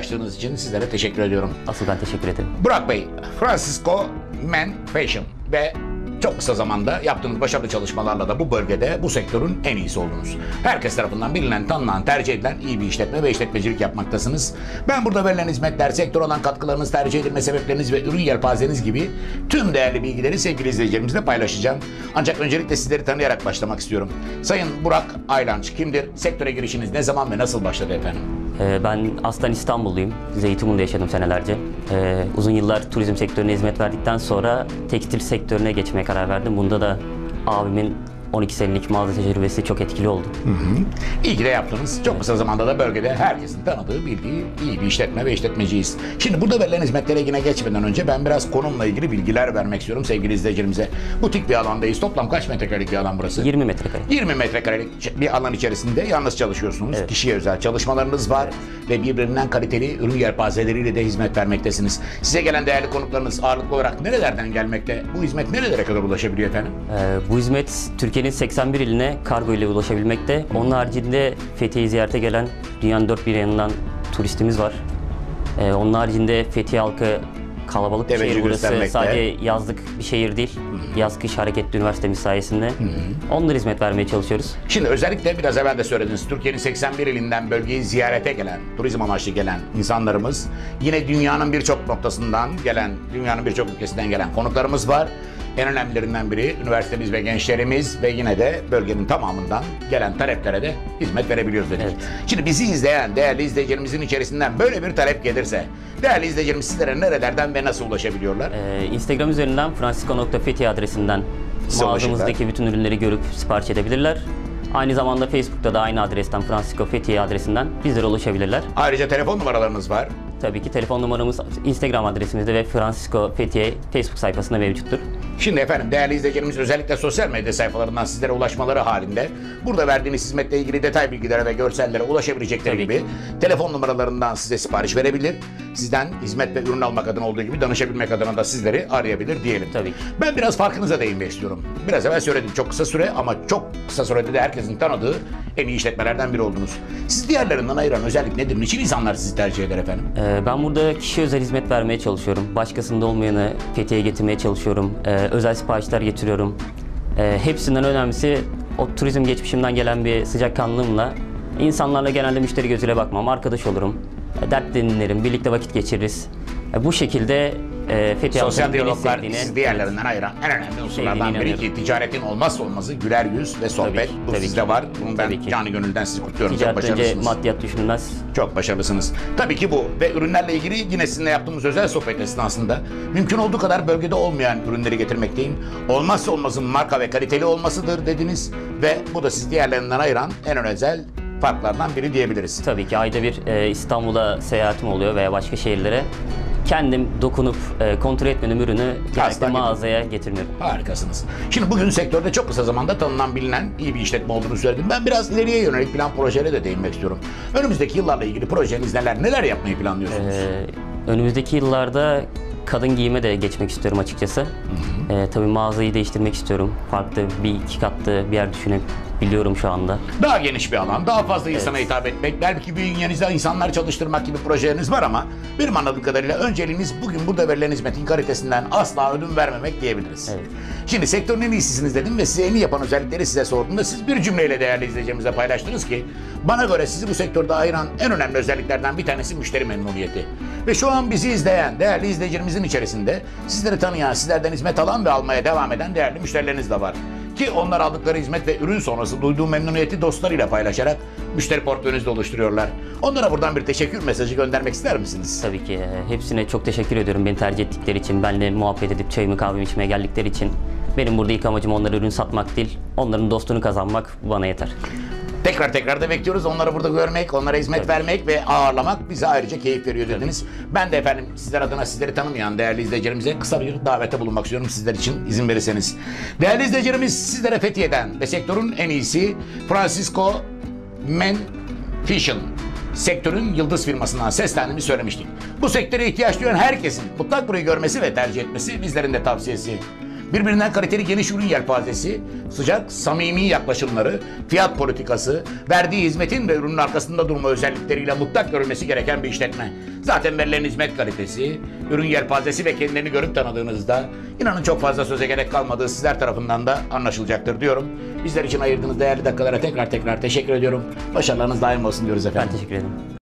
paylaştığınız için sizlere teşekkür ediyorum. Asıl ben teşekkür ederim. Burak Bey, Francisco Men Fashion ve çok kısa zamanda yaptığınız başarılı çalışmalarla da bu bölgede bu sektörün en iyisi oldunuz. Herkes tarafından bilinen, tanınan, tercih edilen iyi bir işletme ve işletmecilik yapmaktasınız. Ben burada verilen hizmetler, sektör olan katkılarınız, tercih edilme sebepleriniz ve ürün yelpazeniz gibi tüm değerli bilgileri sevgili izleyicilerimizle paylaşacağım. Ancak öncelikle sizleri tanıyarak başlamak istiyorum. Sayın Burak Aylanç kimdir? Sektöre girişiniz ne zaman ve nasıl başladı efendim? Ben aslen İstanbulluyum. Zeytinburnu'da yaşadım senelerce. Uzun yıllar turizm sektörüne hizmet verdikten sonra tekstil sektörüne geçmeye karar verdim. Bunda da abimin 12 senelik mağaza tecrübesi çok etkili oldu. İyi ki de yaptınız. Çok kısa zamanda da bölgede herkesin tanıdığı, bildiği iyi bir işletme ve işletmeciyiz. Şimdi burada verilen hizmetlere yine geçmeden önce ben biraz konumla ilgili bilgiler vermek istiyorum sevgili izleyicilerimize. Butik bir alandayız. Toplam kaç metrekarelik bir alan burası? 20 metrekare. 20 metrekarelik bir alan içerisinde yalnız çalışıyorsunuz. Evet. Kişiye özel çalışmalarınız var ve birbirinden kaliteli ürün yelpazeleriyle de hizmet vermektesiniz. Size gelen değerli konuklarınız ağırlıklı olarak nerelerden gelmekte? Bu hizmet nerelere kadar ulaşabiliyor efendim? Bu hizmet Türkiye'nin 81 iline kargo ile ulaşabilmekte. Onun haricinde Fethiye'yi ziyarete gelen dünyanın dört bir yanından turistimiz var. Onun haricinde Fethiye halkı kalabalık bir Teveccüh şehir burası. göstermekte. Sadece yazlık bir şehir değil. Yaz-kış hareketli üniversitemiz sayesinde. Onlara hizmet vermeye çalışıyoruz. Şimdi özellikle biraz evvel de söylediniz. Türkiye'nin 81 ilinden bölgeyi ziyarete gelen, turizm amaçlı gelen insanlarımız, yine dünyanın birçok noktasından gelen, dünyanın birçok ülkesinden gelen konuklarımız var. En önemlilerinden biri üniversitemiz ve gençlerimiz ve yine de bölgenin tamamından gelen taleplere de hizmet verebiliyoruz dedik. Evet. Şimdi bizi izleyen değerli izleyicilerimizin içerisinden böyle bir talep gelirse, değerli izleyicilerimiz sizlere nerelerden ve nasıl ulaşabiliyorlar? Instagram üzerinden francisco.fethiye adresinden Size mağazamızdaki bütün ürünleri görüp sipariş edebilirler. Aynı zamanda Facebook'ta da aynı adresten Francisco Fethiye adresinden bizlere ulaşabilirler. Ayrıca telefon numaralarımız var. Tabii ki telefon numaramız Instagram adresimizde ve Francisco Fethiye Facebook sayfasında mevcuttur. Şimdi efendim değerli izleyicilerimiz özellikle sosyal medya sayfalarından sizlere ulaşmaları halinde burada verdiğiniz hizmetle ilgili detay bilgilere ve görsellere ulaşabilecekleri Tabii gibi ki. telefon numaralarından size sipariş verebilir. Sizden hizmet ve ürün almak adına olduğu gibi danışabilmek adına da sizleri arayabilir diyelim. Tabii ki. Ben biraz farkınıza değinmek istiyorum. Biraz evvel söyledim çok kısa süre ama çok kısa sürede de herkesin tanıdığı en iyi işletmelerden biri oldunuz. Siz diğerlerinden ayıran özellik nedir? Niçin insanlar sizi tercih eder efendim? Ben burada kişi özel hizmet vermeye çalışıyorum. Başkasında olmayanı Fethiye'ye getirmeye çalışıyorum. Özel siparişler getiriyorum. Hepsinden önemlisi o turizm geçmişimden gelen bir sıcakkanlılığımla insanlarla genelde müşteri gözüyle bakmam. Arkadaş olurum. Dert dinlerim. Birlikte vakit geçiririz. Bu şekilde Fethiye Sosyal halkının beni diyaloglar sevdiğine- sizi diğerlerinden ayıran en önemli unsurlardan Sevdiğine biri ki ticaretin olmazsa olmazı güler yüz ve sohbet. Tabii ki, Bu tabii sizde ki. var. Bunu ben Tabii ki. canı gönülden sizi kutluyorum. Çok Ticaret önce başarılısınız. maddiyat düşünülmez. Çok başarılısınız. Tabii ki bu ve ürünlerle ilgili yine sizinle yaptığımız özel sohbet esnasında mümkün olduğu kadar bölgede olmayan ürünleri getirmekteyim. Olmazsa olmazın marka ve kaliteli olmasıdır dediniz ve bu da sizi diğerlerinden ayıran en özel farklardan biri diyebiliriz. Tabii ki ayda bir İstanbul'a seyahatim oluyor veya başka şehirlere. Kendim dokunup kontrol etmedim ürünü genellikle Asla mağazaya getirmiyorum. Harikasınız. Şimdi bugün sektörde çok kısa zamanda tanınan bilinen iyi bir işletme olduğunu söyledim. Ben biraz ileriye yönelik plan projelere de değinmek istiyorum. Önümüzdeki yıllarla ilgili projeniz neler? Neler yapmayı planlıyorsunuz? Önümüzdeki yıllarda kadın giyime de geçmek istiyorum açıkçası. Tabii mağazayı değiştirmek istiyorum. Farklı bir iki katlı bir yer düşünebiliyorum şu anda. Daha geniş bir alan, daha fazla insana hitap etmek, belki bünyenizde insanlar çalıştırmak gibi projeleriniz var ama benim anladığım kadarıyla önceliğiniz bugün burada verilen hizmetin kalitesinden asla ödün vermemek diyebiliriz. Evet. Şimdi sektörün en iyisisiniz dedim ve size en iyi yapan özellikleri size sorduğumda siz bir cümleyle değerli izleyicilerimize paylaştınız ki bana göre sizi bu sektörde ayıran en önemli özelliklerden bir tanesi müşteri memnuniyeti. Ve şu an bizi izleyen değerli izleyicilerimizin içerisinde sizleri tanıyan, sizlerden hizmet alan ve almaya devam eden değerli müşterileriniz de var. Ki onlar aldıkları hizmet ve ürün sonrası duyduğu memnuniyeti dostlarıyla paylaşarak müşteri portföyünüzü de oluşturuyorlar. Onlara buradan bir teşekkür mesajı göndermek ister misiniz? Tabii ki hepsine çok teşekkür ediyorum beni tercih ettikleri için, benimle muhabbet edip çayımı kahvemi içmeye geldikleri için. Benim burada ilk amacım onlara ürün satmak değil, onların dostluğunu kazanmak bana yeter. Tekrar da bekliyoruz. Onları burada görmek, onlara hizmet vermek ve ağırlamak bize ayrıca keyif veriyor dediniz. Ben de efendim sizler adına sizleri tanımayan değerli izleyicilerimize kısa bir davette bulunmak istiyorum sizler için izin verirseniz. Değerli izleyicilerimiz sizlere Fethiye'den ve sektörün en iyisi Francisco Men Fashion sektörün yıldız firmasından seslendiğimi söylemiştik. Bu sektöre ihtiyaç duyan herkesin mutlak burayı görmesi ve tercih etmesi bizlerin de tavsiyesi. Birbirinden kaliteli geniş ürün yelpazesi, sıcak, samimi yaklaşımları, fiyat politikası, verdiği hizmetin ve ürünün arkasında durma özellikleriyle mutlak görülmesi gereken bir işletme. Zaten verilen hizmet kalitesi, ürün yelpazesi ve kendilerini görüp tanıdığınızda inanın çok fazla söze gerek kalmadığı sizler tarafından da anlaşılacaktır diyorum. Bizler için ayırdığınız değerli dakikalara tekrar teşekkür ediyorum. Başarılarınız daim olsun diyoruz efendim. Ben teşekkür ederim.